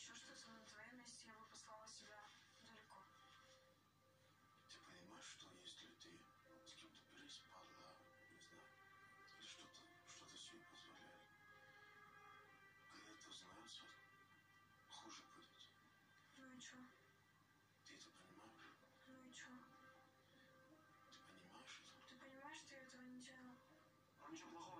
еще что-то, на твоем месте я бы послала себя далеко. Ты понимаешь, что если ты с кем-то переспала, не знаю, или что-то себе позволяет, когда это узнается, хуже будет. Ну и чё? Ты это понимаешь? Ну и чё? Ты понимаешь это? Ты понимаешь, что я этого не делала? А ничего плохого